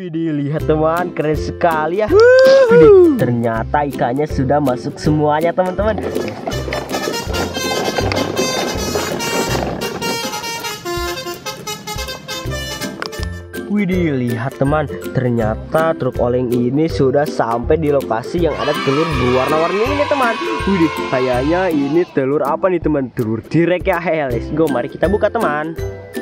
Widih, lihat teman, keren sekali ya. Widih, ternyata ikannya sudah masuk semuanya teman-teman. Widih, lihat teman, ternyata truk oleng ini sudah sampai di lokasi yang ada telur berwarna-warni ini teman. Widih, kayaknya ini telur apa nih teman? Telur direk ya. Let's go, mari kita buka teman.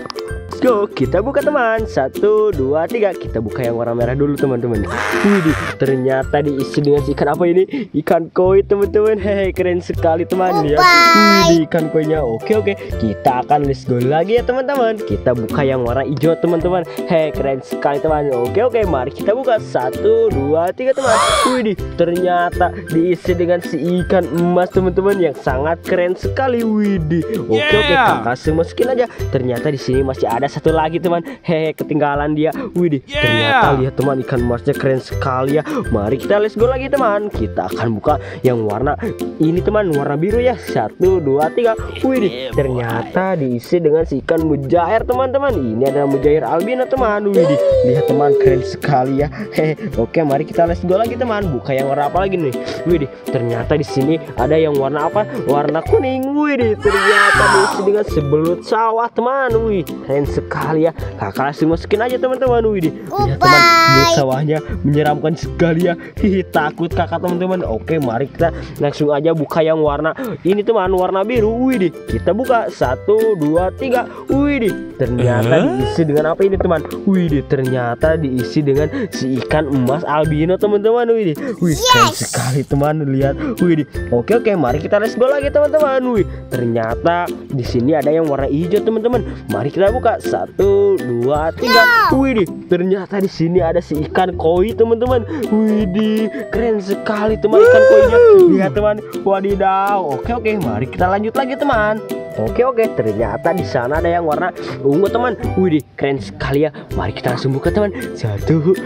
Go, kita buka teman. 1, 2, 3. Kita buka yang warna merah dulu teman-teman. Widih, ternyata diisi dengan ikan apa ini? Ikan koi teman-teman. Hehe, keren sekali teman. Lihat, widih, ikan koinya. Oke, kita akan let's go lagi ya teman-teman. Kita buka yang warna hijau teman-teman. Hehe, keren sekali teman. Oke, mari kita buka. 1, 2, 3 teman. Widih, ternyata diisi dengan si ikan emas teman-teman yang sangat keren sekali. Widih. Oke, kakak masukin aja. Ternyata di sini masih ada satu lagi teman. Hehe, ketinggalan dia. Widih, ternyata lihat teman, ikan emasnya keren sekali ya. Mari kita let's go lagi teman. Kita akan buka yang warna ini teman, warna biru ya. 1, 2, 3. Widih, ternyata diisi dengan si ikan mujair teman-teman. Ini adalah mujair albino teman. Widih, lihat teman, keren sekali ya. Hehe, oke, mari kita let's go lagi teman. Buka yang warna apa lagi nih? Widih, ternyata di sini ada yang warna apa? Warna kuning. Widih, ternyata diisi dengan sebelut sawah teman. Wih, keren sekali ya. Kakak langsung masukin aja teman-teman. Widih, lihat teman, belut sawahnya menyeramkan sekali ya. Hihi, takut kakak teman-teman. Oke, mari kita langsung aja buka yang warna ini teman, warna biru. Widih, kita buka. 1, 2, 3. Widih, ternyata diisi dengan apa ini teman? Widih, ternyata diisi dengan si ikan emas albino teman-teman. Widih, keren sekali teman. Lihat, widih. Oke, mari kita let's go lagi teman-teman. Wih, ternyata di sini ada yang warna hijau teman-teman. Mari kita buka. 1, 2, 3. Widih, ternyata di sini ada si ikan koi teman-teman. Widih, keren sekali teman ikan koinya. Lihat teman, wadidaw. Oke, mari kita lanjut lagi teman. Oke, ternyata di sana ada yang warna ungu teman. Widih, keren sekali ya. Mari kita langsung buka teman. 1,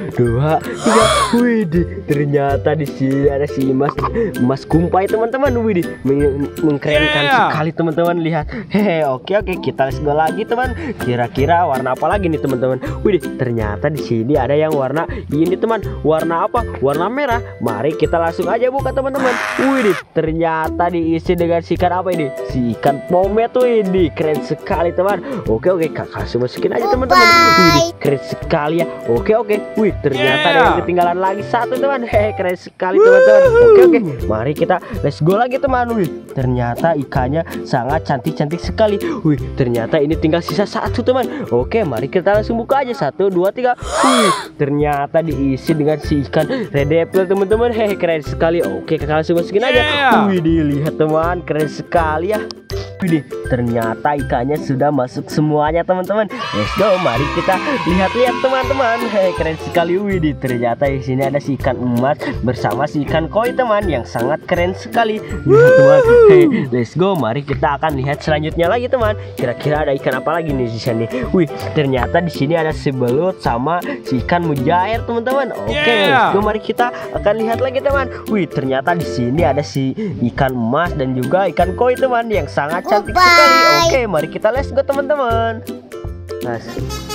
2, 3. Widih, ternyata di sini ada si emas kumpai teman-teman. Widih, mengkerenkan sekali teman-teman. Lihat. Hehe, oke, kita let's go lagi teman. Kira-kira warna apa lagi nih teman-teman? Widih, ternyata di sini ada yang warna ini teman. Warna apa? Warna merah. Mari kita langsung aja buka teman-teman. Widih, ternyata diisi dengan si ikan apa ini? Si ikan pomet. Widih, keren sekali teman. Oke, kakak langsung masukin aja teman-teman. Widih, keren sekali ya. Oke. Wih, ternyata ada yang ketinggalan lagi satu teman. Hehe, keren sekali teman-teman. Oke, mari kita let's go lagi teman. Wih, ternyata ikannya sangat cantik sekali. Wih, ternyata ini tinggal sisa satu teman. Oke, mari kita langsung buka aja. 1, 2, 3. Wih, ternyata diisi dengan si ikan red apple teman-teman. Hehe, keren sekali. Oke, kakak langsung masukin aja. Wih, lihat teman, keren sekali ya. Widih, ternyata ikannya sudah masuk semuanya teman-teman. Let's go, mari kita lihat-lihat teman-teman. Hei, keren sekali. Widih, ternyata di sini ada si ikan emas bersama si ikan koi teman yang sangat keren sekali. Lihat teman. Hei, let's go, mari kita akan lihat selanjutnya lagi teman. Kira-kira ada ikan apa lagi nih di sini? Wih, ternyata di sini ada si belut sama si ikan mujair teman-teman. Oke, let's go, mari kita akan lihat lagi teman. Wih, ternyata di sini ada si ikan emas dan juga ikan koi teman yang sangat cantik sekali. Oke, mari kita let's go teman-teman.